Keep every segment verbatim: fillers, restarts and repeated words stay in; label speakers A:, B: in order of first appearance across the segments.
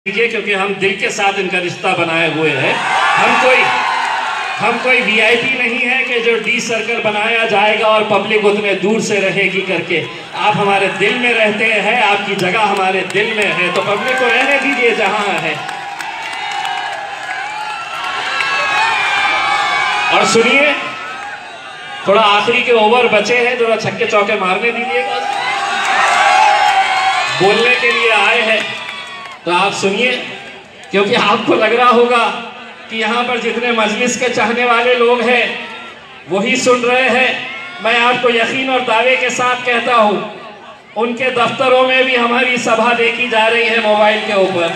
A: क्योंकि हम दिल के साथ इनका रिश्ता बनाए हुए हैं। हम कोई हम कोई वीआईपी नहीं है कि जो डी सर्कल बनाया जाएगा और पब्लिक उतने दूर से रहेगी करके। आप हमारे दिल में रहते हैं, आपकी जगह हमारे दिल में है, तो पब्लिक को रहने दीजिए जहां है। और सुनिए, थोड़ा आखिरी के ओवर बचे हैं, थोड़ा छक्के चौके मारने दीजिएगा। बोलने के लिए आए हैं तो आप सुनिए, क्योंकि आपको लग रहा होगा कि यहाँ पर जितने मजलिस के चाहने वाले लोग हैं वही सुन रहे हैं। मैं आपको यकीन और दावे के साथ कहता हूँ, उनके दफ्तरों में भी हमारी सभा देखी जा रही है मोबाइल के ऊपर।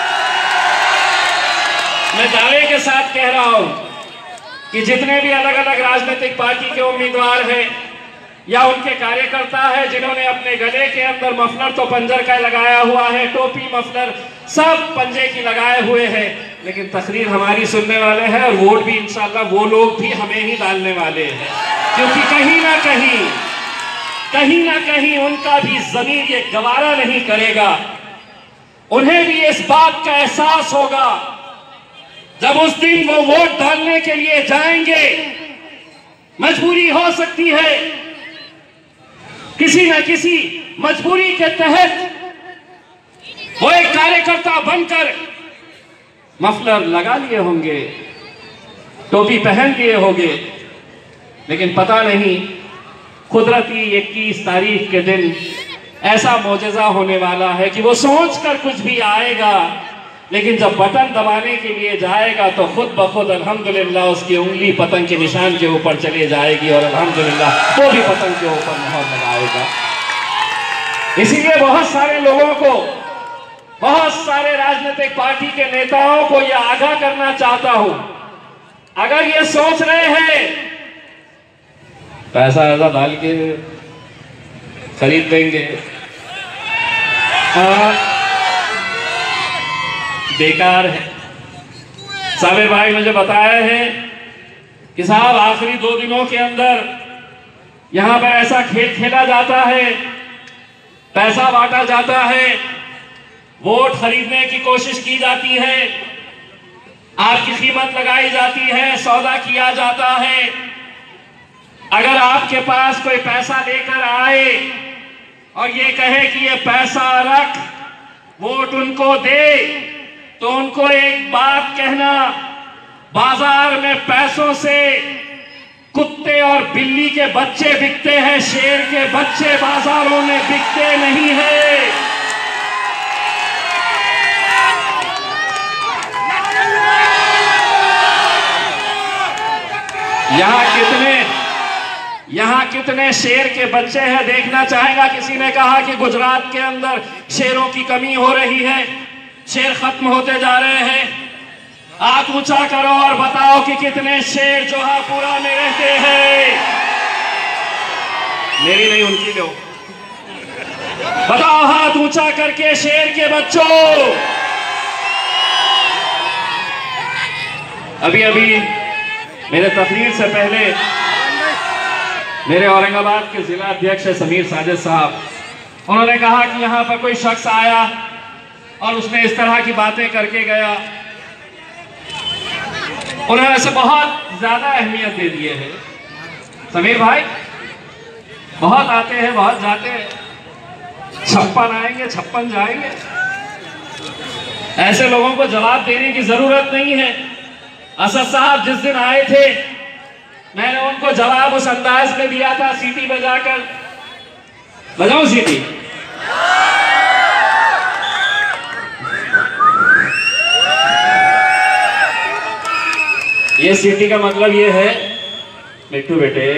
A: मैं दावे के साथ कह रहा हूँ कि जितने भी अलग अलग राजनीतिक पार्टी के उम्मीदवार हैं या उनके कार्यकर्ता है जिन्होंने अपने गले के अंदर मफलर तो पंजर का लगाया हुआ है, टोपी मफलर सब पंजे की लगाए हुए हैं, लेकिन तकरीर हमारी सुनने वाले हैं और वोट भी इंशाल्लाह वो लोग भी हमें ही डालने वाले हैं। क्योंकि कहीं ना कहीं कहीं ना कहीं उनका भी ज़मीर ये गवारा नहीं करेगा। उन्हें भी इस बात का एहसास होगा जब उस दिन वो वोट डालने के लिए जाएंगे, मजबूरी हो सकती है, किसी न किसी मजबूरी के तहत वो एक कार्यकर्ता बनकर मफलर लगा लिए होंगे, टोपी पहन लिए होंगे, लेकिन पता नहीं कुदरती इक्कीस तारीख के दिन ऐसा मौजज़ा होने वाला है कि वो सोचकर कुछ भी आएगा, लेकिन जब बटन दबाने के लिए जाएगा तो खुद ब खुद अल्हम्दुलिल्लाह उसकी उंगली पतंग के निशान के ऊपर चली जाएगी और अल्हम्दुलिल्लाह वो भी पतंग के ऊपर मोहर लगाएगा। इसीलिए बहुत सारे लोगों को, बहुत सारे राजनीतिक पार्टी के नेताओं को यह आगाह करना चाहता हूं, अगर ये सोच रहे हैं पैसा ऐसा डाल के खरीद देंगे, आ, बेकार है। साबिर भाई मुझे बताए हैं कि साहब आखिरी दो दिनों के अंदर यहां पर ऐसा खेल खेला जाता है, पैसा बांटा जाता है, वोट खरीदने की कोशिश की जाती है, आपकी कीमत लगाई जाती है, सौदा किया जाता है। अगर आपके पास कोई पैसा लेकर आए और ये कहे कि ये पैसा रख, वोट उनको दे, तो उनको एक बात कहना, बाजार में पैसों से कुत्ते और बिल्ली के बच्चे बिकते हैं, शेर के बच्चे बाजारों में बिकते नहीं है। यहां कितने यहां कितने शेर के बच्चे हैं देखना चाहेगा। किसी ने कहा कि गुजरात के अंदर शेरों की कमी हो रही है, शेर खत्म होते जा रहे हैं। आंख ऊंचा करो और बताओ कि कितने शेर जोहापुरा में रहते हैं। मेरी नहीं, उनकी लो। बताओ हाथ ऊंचा करके शेर के बच्चों। अभी अभी मेरे तकरीर से पहले मेरे औरंगाबाद के जिला अध्यक्ष समीर साजिद साहब, उन्होंने कहा कि यहां पर कोई शख्स आया और उसने इस तरह की बातें करके गया। उन्होंने ऐसे बहुत ज्यादा अहमियत दे दिए है। समीर भाई बहुत आते हैं, बहुत जाते हैं, छप्पन आएंगे छप्पन जाएंगे। ऐसे लोगों को जवाब देने की जरूरत नहीं है। असद साहब जिस दिन आए थे, मैंने उनको जवाब उस अंदाज में दिया था, सीटी बजाकर। बजाऊं सीटी? ये सीटी का मतलब ये है, मिट्टू बेटे,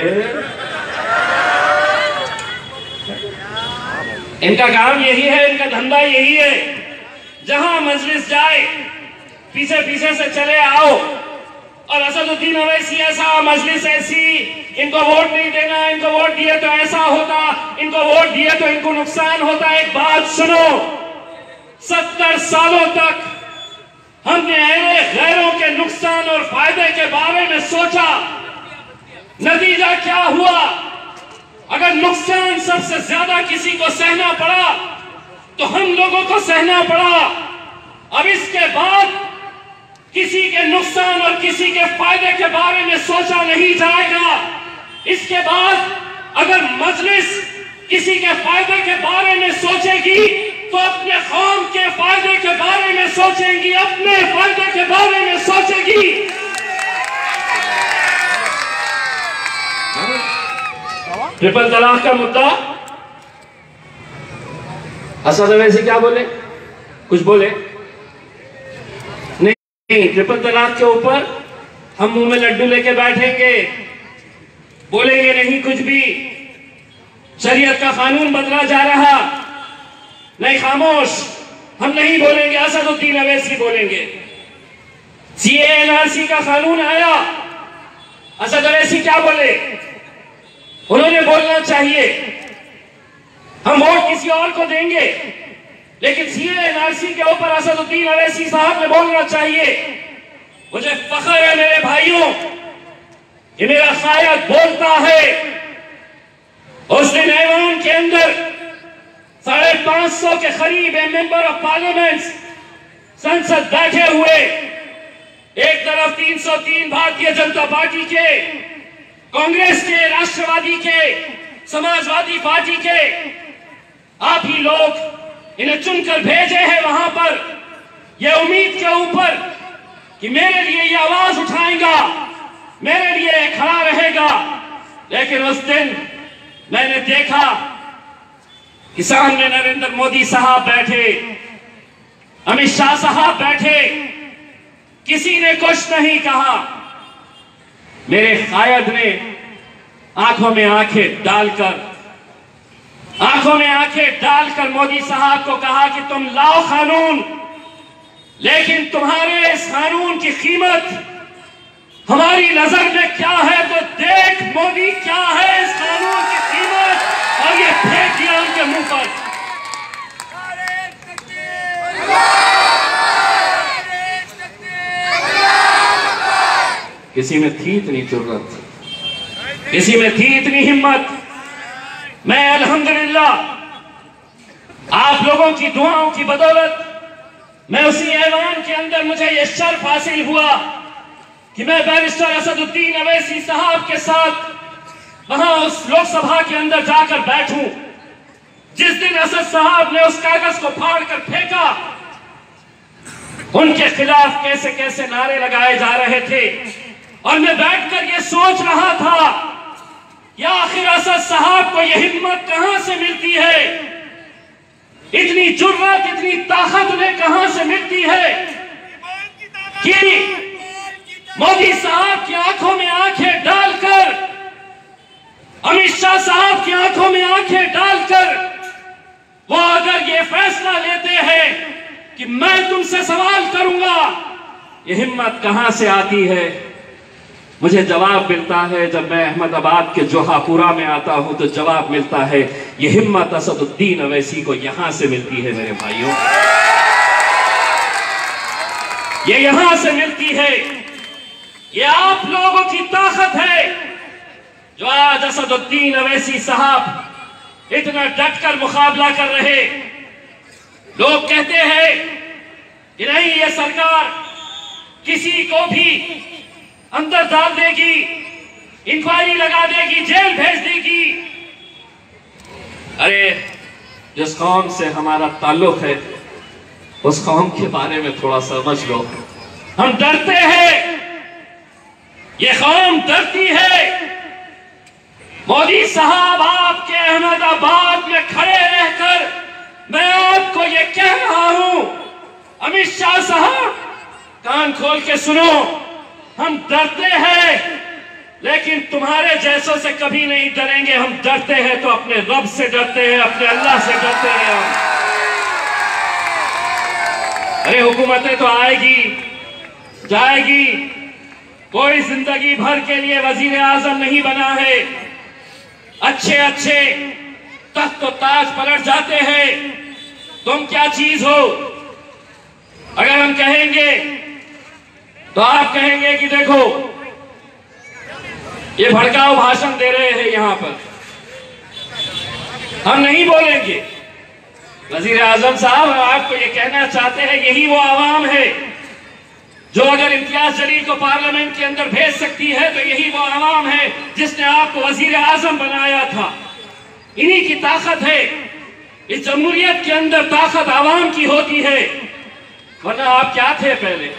A: इनका काम यही है, इनका धंधा यही है, जहां मजलिस जाए पीछे पीछे से चले आओ। और असदुद्दीन अवैसी ऐसा, मजलिस ऐसी, इनको वोट नहीं देना, इनको वोट दिए तो ऐसा होता, इनको वोट दिए तो इनको नुकसान होता। एक बात सुनो, सत्तर सालों तक हमने ऐरे गैरों के नुकसान और फायदे के बारे में सोचा, नतीजा क्या हुआ? अगर नुकसान सबसे ज्यादा किसी को सहना पड़ा तो हम लोगों को सहना पड़ा। अब इसके बाद किसी के नुकसान और किसी के फायदे के बारे में सोचा नहीं जाएगा। इसके बाद अगर मजलिस किसी के फायदे के बारे में सोचेगी तो अपने कौम के फायदे के बारे में सोचेगी, अपने फायदे के बारे में सोचेगी। ट्रिपल तलाक का मुद्दा, असद अवैसी क्या बोले? कुछ बोले नहीं। ट्रिपल तलाक के ऊपर हम मुंह में लड्डू लेके बैठेंगे, बोलेंगे नहीं कुछ भी। शरीयत का कानून बदला जा रहा, नहीं खामोश, हम नहीं बोलेंगे। असदुद्दीन अवैसी बोलेंगे। सीए एनआरसी का कानून आया, असद अवैसी क्या बोले? उन्होंने बोलना चाहिए हम वोट किसी और को देंगे, लेकिन सीए एनआरसी के ऊपर असदुद्दीन अवैसी साहब ने बोलना चाहिए। मुझे फख्र है मेरे भाइयों, ये मेरा शायद बोलता है। उस दिन ऐवान के अंदर साढ़े पांच सौ के करीब मेंबर ऑफ पार्लियामेंट संसद बैठे हुए, एक तरफ तीन सौ तीन भारतीय जनता पार्टी के, कांग्रेस के, राष्ट्रवादी के, समाजवादी पार्टी के। आप ही लोग इन्हें चुनकर भेजे हैं वहां पर, यह उम्मीद के ऊपर कि मेरे लिए ये आवाज उठाएगा, मेरे लिए खड़ा रहेगा। लेकिन उस दिन मैंने देखा कि सामने नरेंद्र मोदी साहब बैठे, अमित शाह साहब बैठे, किसी ने कुछ नहीं कहा। मेरे कायद ने आंखों में आंखें डालकर आंखों में आंखें डालकर मोदी साहब को कहा कि तुम लाओ कानून, लेकिन तुम्हारे इस कानून की कीमत हमारी नजर में क्या है तो देख मोदी, क्या है इस कानून की कीमत। और ये फेंक दिया उनके मुंह पर। किसी में थी इतनी जुर्रत, किसी में थी इतनी हिम्मत। मैं अल्हम्दुलिल्लाह आप लोगों की दुआओं की बदौलत मैं उसी ऐवान के अंदर मुझे यह शर्फ हासिल हुआ कि मैं बैरिस्टर असदुद्दीन अवैसी साहब के साथ वहां उस लोकसभा के अंदर जाकर बैठूं। जिस दिन असद साहब ने उस कागज को फाड़ कर फेंका, उनके खिलाफ कैसे कैसे नारे लगाए जा रहे थे, और मैं बैठकर ये सोच रहा था या आखिर असद साहब को यह हिम्मत कहां से मिलती है, इतनी जुर्रत, इतनी ताकत उन्हें कहां से मिलती है कि मोदी साहब की आंखों में आंखें डालकर, अमित शाह साहब की आंखों में आंखें डालकर वो अगर ये फैसला लेते हैं कि मैं तुमसे सवाल करूंगा, ये हिम्मत कहां से आती है? मुझे जवाब मिलता है जब मैं अहमदाबाद के जोहापुरा में आता हूं तो जवाब मिलता है ये हिम्मत असदुद्दीन अवैसी को यहां से मिलती है। मेरे भाइयों, ये यहां से मिलती है। ये आप लोगों की ताकत है जो आज असदुद्दीन अवैसी साहब इतना डटकर मुकाबला कर रहे। लोग कहते हैं कि नहीं, ये सरकार किसी को भी अंदर डाल देगी, इंक्वायरी लगा देगी, जेल भेज देगी। अरे जिस कौम से हमारा ताल्लुक है उस कौम के बारे में थोड़ा समझ लो। हम डरते हैं, ये कौम डरती है। मोदी साहब, आपके अहमदाबाद में खड़े रहकर मैं आपको ये कह रहा हूं, अमित शाह साहब कान खोल के सुनो, हम डरते हैं लेकिन तुम्हारे जैसों से कभी नहीं डरेंगे। हम डरते हैं तो अपने रब से डरते हैं, अपने अल्लाह से डरते हैं हम। अरे हुकूमतें तो आएगी जाएगी, कोई जिंदगी भर के लिए वजीर आजम नहीं बना है। अच्छे अच्छे तख्त तो ताज पलट जाते हैं, तुम क्या चीज हो? अगर हम कहेंगे तो आप कहेंगे कि देखो ये भड़काऊ भाषण दे रहे हैं यहां पर। हम नहीं बोलेंगे, वजीर आजम साहब, हम आपको ये कहना चाहते हैं, यही वो आवाम है जो अगर इम्तियाज जलील को पार्लियामेंट के अंदर भेज सकती है तो यही वो आवाम है जिसने आपको वजीर आजम बनाया था। इन्हीं की ताकत है। इस जमहूरियत के अंदर ताकत आवाम की होती है, वरना आप क्या थे पहले?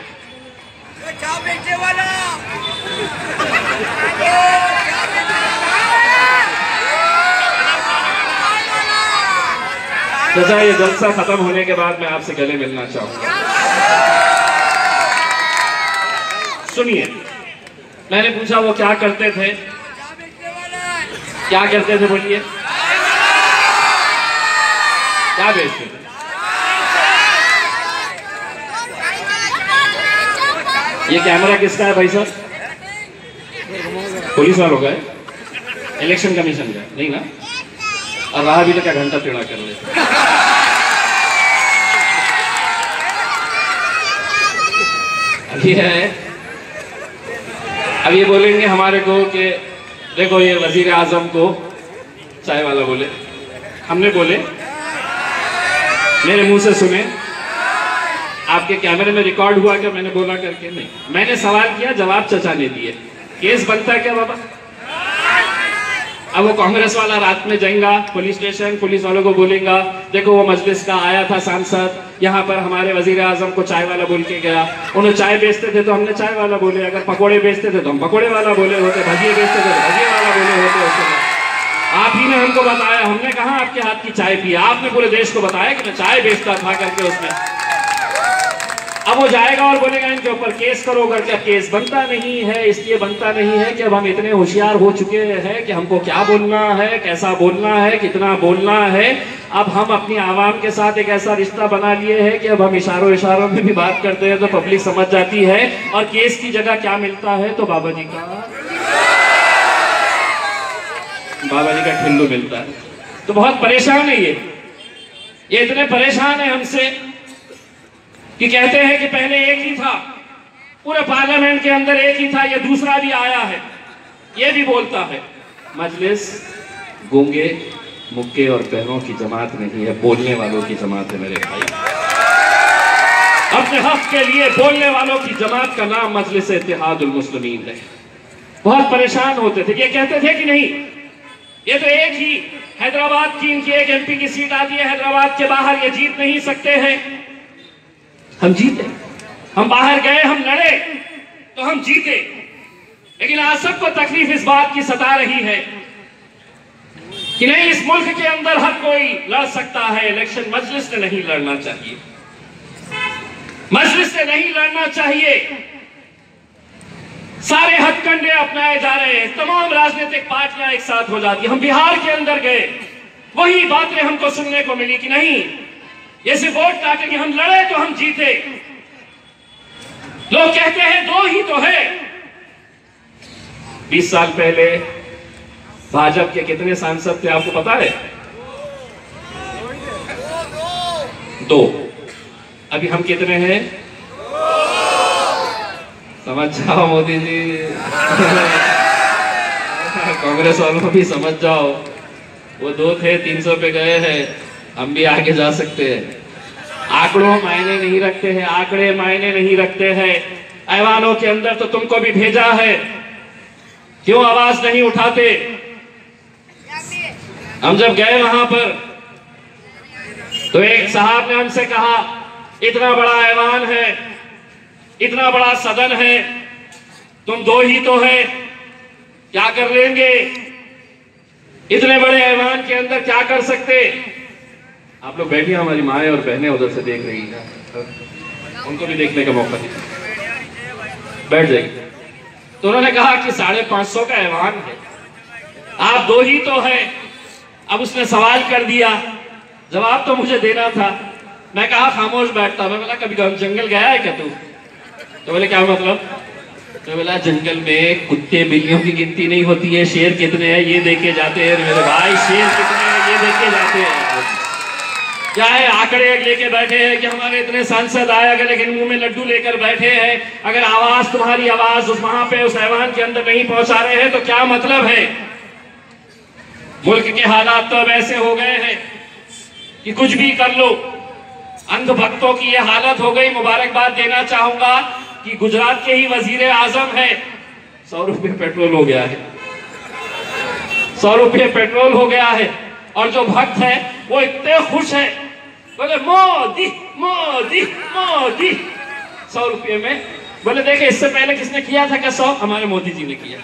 A: चाचा, ये जलसा खत्म होने के बाद मैं आपसे गले मिलना चाहूंगा। सुनिए, मैंने पूछा वो क्या करते थे, क्या करते थे, बोलिए क्या बेचते थे? ये कैमरा किसका है भाई साहब? पुलिस वालों का है? इलेक्शन कमीशन का नहीं ना? और रहा भी तो क्या घंटा टेढ़ा कर ले। अब ये है, अब ये बोलेंगे हमारे को कि देखो ये वजीर आजम को चाय वाला बोले। हमने बोले, मेरे मुंह से सुने, आपके कैमरे में रिकॉर्ड हुआ क्या मैंने बोला करके? नहीं, मैंने सवाल किया, जवाब चचा ने दिए। केस बनता है क्या बाबा? अब वो कांग्रेस वाला रात में जाएगा पुलिस स्टेशन, पुलिस वालों को बोलेगा देखो वो मजलिस का आया था सांसद, यहाँ पर हमारे वजीर आजम को चाय वाला बोल के गया। उन्हें चाय बेचते थे तो हमने चाय वाला बोले, अगर पकोड़े बेचते थे तो हम पकोड़े वाला बोले होते, भजिए बेचते थे तो भजिए वाला बोले होते। उसके आप ही ने हमको बताया, हमने कहा आपके हाथ की चाय पी, आपने पूरे देश को बताया कि मैं चाय बेचता था करके उसमें। अब वो जाएगा और बोलेगा इनके ऊपर केस करो करके। केस बनता नहीं है, इसलिए बनता नहीं है कि अब हम इतने होशियार हो चुके हैं कि हमको क्या बोलना है, कैसा बोलना है, कितना बोलना है। अब हम अपनी आवाम के साथ एक ऐसा रिश्ता बना लिए हैं कि अब हम इशारों इशारों में भी बात करते हैं तो पब्लिक समझ जाती है। और केस की जगह क्या मिलता है तो बाबा जी का बाबा जी का ठिल्लू मिलता है। तो बहुत परेशान है ये ये इतने परेशान है हमसे कि कहते हैं कि पहले एक ही था, पूरे पार्लियामेंट के अंदर एक ही था, ये दूसरा भी आया है। ये भी बोलता है मजलिस गूंगे मुक्के और बहनों की जमात नहीं है, बोलने वालों की जमात है मेरे भाई। अपने हक के लिए बोलने वालों की जमात का नाम मजलिस इत्तेहादुल मुस्लिमीन है। बहुत परेशान होते थे, ये कहते थे कि नहीं ये तो एक ही हैदराबाद की इनकी एक एमपी की सीट आती है, हैदराबाद के बाहर ये जीत नहीं सकते हैं। हम जीते, हम बाहर गए, हम लड़े तो हम जीते। लेकिन आज सबको तकलीफ इस बात की सता रही है कि नहीं, इस मुल्क के अंदर हर कोई लड़ सकता है इलेक्शन, मजलिस से नहीं लड़ना चाहिए, मजलिस से नहीं लड़ना चाहिए। सारे हथकंडे अपनाए जा रहे हैं, तमाम राजनीतिक पार्टियां एक साथ हो जाती। हम बिहार के अंदर गए, वही बातें हमको सुनने को मिली कि नहीं ये सिर्फ वोट काटेंगे, हम लड़े तो हम जीते। लोग कहते हैं दो ही तो है। बीस साल पहले भाजपा के कितने सांसद थे आपको पता है? दो। अभी हम कितने हैं? समझ जाओ मोदी जी, कांग्रेस वालों भी समझ जाओ, वो दो थे, तीन सौ पे गए हैं, हम भी आगे जा सकते हैं। आंकड़ों मायने नहीं रखते हैं, आंकड़े मायने नहीं रखते हैं। ऐवानों के अंदर तो तुमको भी भेजा है, क्यों आवाज नहीं उठाते? हम जब गए वहां पर तो एक साहब ने हमसे कहा इतना बड़ा ऐवान है, इतना बड़ा सदन है, तुम दो ही तो है, क्या कर लेंगे? इतने बड़े ऐवान के अंदर क्या कर सकते? आप लोग बैठिए, हमारी माएँ और बहनें उधर से देख रही हैं, उनको भी देखने का मौका दीजिए, बैठ जाइए। तो उन्होंने कहा कि साढ़े पांच सौ का ऐवान है, आप दो ही तो है। अब उसने सवाल कर दिया, जवाब तो मुझे देना था। मैं कहा खामोश बैठता। मैं बोला कभी कभी जंगल गया है क्या तू? तो बोले क्या मतलब? तो बोला जंगल में कुत्ते बिल्लियों की गिनती नहीं होती है, शेर कितने हैं ये देखे जाते हैं मेरे भाई, शेर कितने हैं ये देखे जाते हैं। क्या है, आंकड़े लेके बैठे हैं कि हमारे इतने सांसद आए गए लेकिन मुंह में लड्डू लेकर बैठे हैं। अगर आवाज, तुम्हारी आवाज उस वहां पे उस ऐवान के अंदर नहीं पहुंचा रहे हैं तो क्या मतलब है? मुल्क के हालात तो अब ऐसे हो गए हैं कि कुछ भी कर लो। अंधभक्तों की यह हालत हो गई। मुबारकबाद देना चाहूंगा कि गुजरात के ही वजीर आजम है, सौ रुपये पेट्रोल हो गया है, सौ रुपये पेट्रोल हो गया है, और जो भक्त है वो इतने खुश है, बोले मोदी मोदी मोदी, सौ रुपये में। बोले देखे इससे पहले किसने किया था क्या? सौ हमारे मोदी जी ने किया।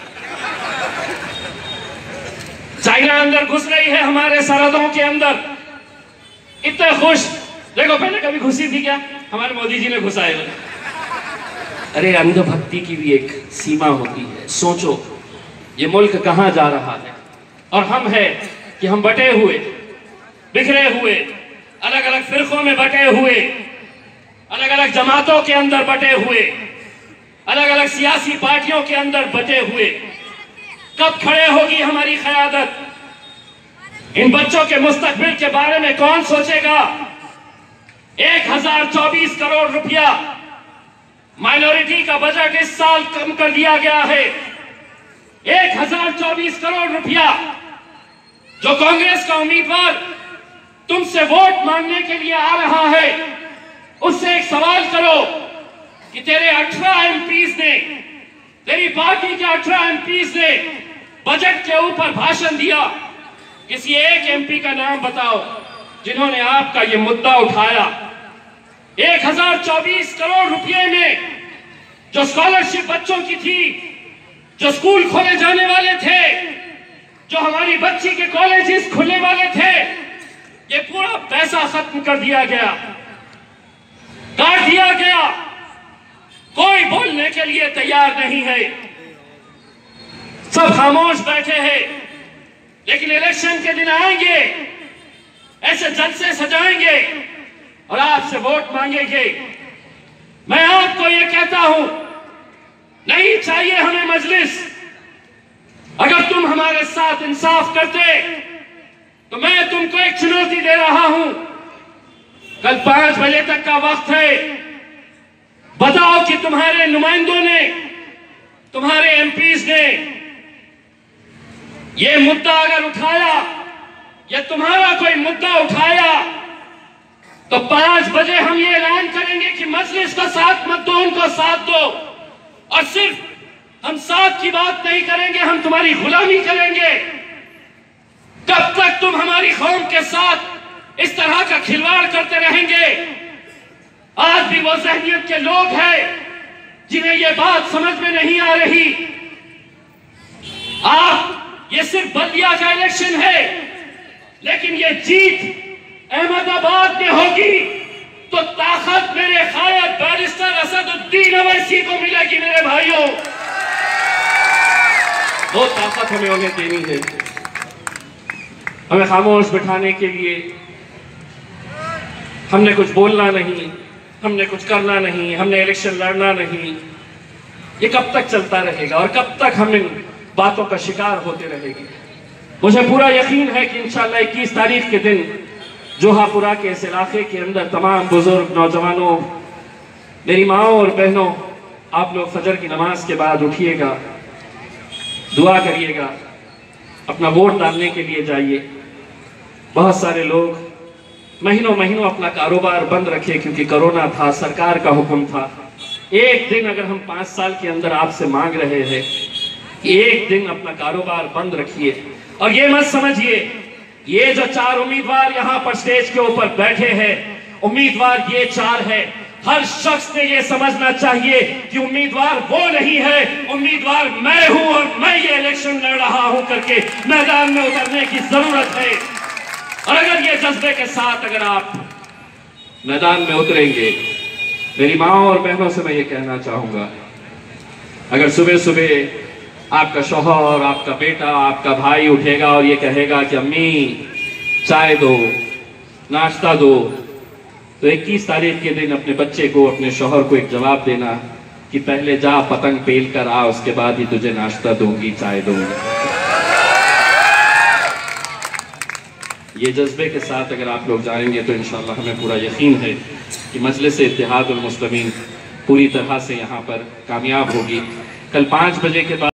A: चाइना अंदर घुस रही है हमारे सरहदों के अंदर, इतने खुश। देखो पहले कभी घुसी थी क्या? हमारे मोदी जी ने घुसाए। अरे अंधभक्ति की भी एक सीमा होती है। सोचो ये मुल्क कहां जा रहा है, और हम है कि हम बटे हुए, बिखरे हुए, अलग अलग फिरकों में बटे हुए, अलग अलग जमातों के अंदर बटे हुए, अलग अलग सियासी पार्टियों के अंदर बटे हुए। कब खड़े होगी हमारी क़यादत? इन बच्चों के मुस्तकबिल के बारे में कौन सोचेगा? एक हजार चौबीस करोड़ रुपया माइनॉरिटी का बजट इस साल कम कर दिया गया है। एक हजार चौबीस करोड़ रुपया जो कांग्रेस का उम्मीदवार तुमसे वोट मांगने के लिए आ रहा है, उससे एक सवाल करो कि तेरे अठारह एमपीज ने, तेरी पार्टी के अठारह एमपीज ने बजट के ऊपर भाषण दिया। किसी एक एमपी का नाम बताओ जिन्होंने आपका ये मुद्दा उठाया। एक हजार चौबीस करोड़ रुपए में जो स्कॉलरशिप बच्चों की थी, जो स्कूल खोले जाने वाले थे, जो हमारी बच्ची के कॉलेजेस खुलने वाले थे, ये पूरा पैसा खत्म कर दिया गया, काट दिया गया। कोई बोलने के लिए तैयार नहीं है, सब खामोश बैठे हैं। लेकिन इलेक्शन के दिन आएंगे, ऐसे जलसे सजाएंगे और आपसे वोट मांगेंगे। मैं आपको ये कहता हूं, नहीं चाहिए हमें मजलिस। अगर तुम हमारे साथ इंसाफ करते तो मैं तुमको एक चुनौती दे रहा हूं। कल पांच बजे तक का वक्त है, बताओ कि तुम्हारे नुमाइंदों ने, तुम्हारे एमपीज ने ये मुद्दा अगर उठाया, या तुम्हारा कोई मुद्दा उठाया, तो पांच बजे हम ये ऐलान करेंगे कि मजलिस को साथ मत दो, उनको साथ दो। और सिर्फ हम साथ की बात नहीं करेंगे, हम तुम्हारी गुलामी करेंगे। कब तक तुम हमारी कौम के साथ इस तरह का खिलवाड़ करते रहेंगे? आज भी वो ज़हनियत के लोग हैं जिन्हें ये बात समझ में नहीं आ रही। आप, ये सिर्फ बल्दिया का इलेक्शन है, लेकिन ये जीत अहमदाबाद में होगी तो ताकत मेरे कायद बैरिस्टर असदुद्दीन अवैसी को मिलेगी। मेरे भाइयों, वो ताकत हमें उन्हें देनी है। हमें खामोश बिठाने के लिए हमने कुछ बोलना नहीं, हमने कुछ करना नहीं, हमने इलेक्शन लड़ना नहीं। ये कब तक चलता रहेगा और कब तक हम इन बातों का शिकार होते रहेंगे? मुझे पूरा यकीन है कि इंशाअल्लाह इक्कीस तारीख के दिन जोहापुरा के इस इलाके के अंदर तमाम बुजुर्ग, नौजवानों, मेरी माओ और बहनों, आप लोग फजर की नमाज के बाद उठिएगा, दुआ करिएगा, अपना वोट डालने के लिए जाइए। बहुत सारे लोग महीनों महीनों अपना कारोबार बंद रखे क्योंकि कोरोना था, सरकार का हुक्म था। एक दिन अगर हम पांच साल के अंदर आपसे मांग रहे हैं कि एक दिन अपना कारोबार बंद रखिए, और ये मत समझिए ये जो चार उम्मीदवार यहाँ पर स्टेज के ऊपर बैठे हैं, उम्मीदवार ये चार है। हर शख्स ने ये समझना चाहिए कि उम्मीदवार वो नहीं है, उम्मीदवार मैं हूं और मैं ये इलेक्शन लड़ रहा हूं करके मैदान में उतरने की जरूरत है। और अगर ये जज्बे के साथ अगर आप मैदान में उतरेंगे, मेरी माओ और बहनों से मैं ये कहना चाहूंगा, अगर सुबह सुबह आपका शौहर, आपका बेटा, आपका भाई उठेगा और ये कहेगा कि अम्मी चाय दो, नाश्ता दो, तो इक्कीस तारीख के दिन अपने बच्चे को, अपने शौहर को एक जवाब देना कि पहले जा पतंग पेल कर आ, उसके बाद ही तुझे नाश्ता दूंगी, चाय दूंगी। ये जज्बे के साथ अगर आप लोग जाएंगे तो इंशाअल्लाह हमें पूरा यकीन है कि मजलिस इत्तेहादुल मुस्लिमीन पूरी तरह से यहाँ पर कामयाब होगी। कल पाँच बजे के बाद